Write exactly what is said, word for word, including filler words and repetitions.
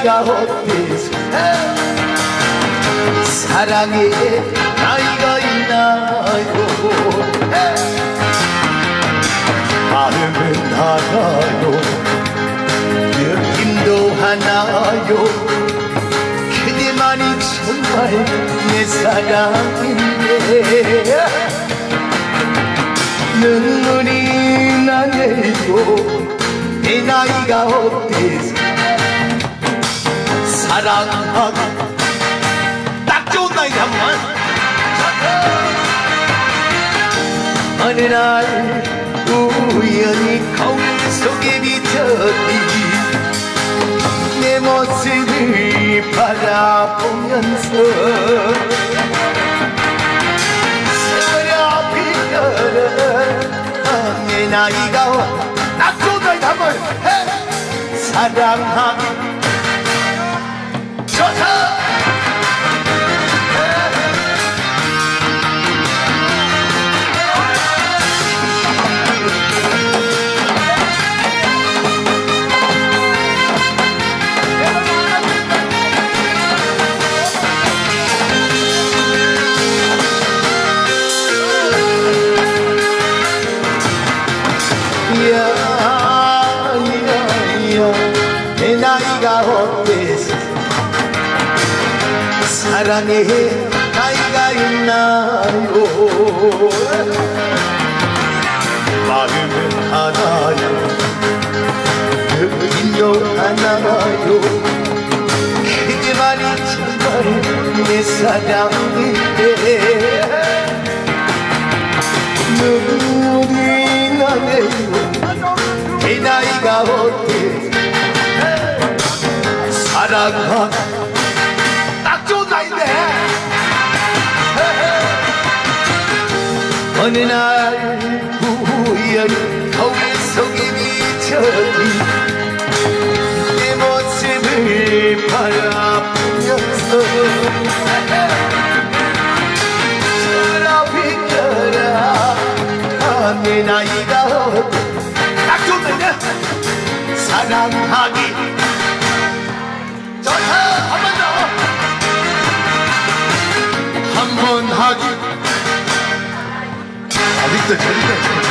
나이가 어때서 사랑에 나이가 있나요? 마음은 하나요, 느낌도 하나요. 그대만이 정말 내 사랑인데 눈물이 나네요. 내 나이가 어때서 사랑하기 딱 좋은 나이다 한번. 어느 날 우연히 거울 속에 비춰진 내 모습을 바라보면서 서려 빛나는 내 나이가 딱 좋은 나이다 한번 해. 사랑하기 좋다. 내 나이가 어때서 사랑에 나이가 있나요? 마음은 하나요, 느낌도 하나요. 그대만이 정말 내 사랑인데 눈물이 나네요. 내 나이가 어때서 사랑하기 딱 좋은 나이인데 어느 날 우연히 거울 속에 비춰진 내 모습을 바라보면서 서로 비켜라. 내 나이가 딱 좋은 나이인데 사랑하기 한 번 더! 한 번 하기! 아직도 저리가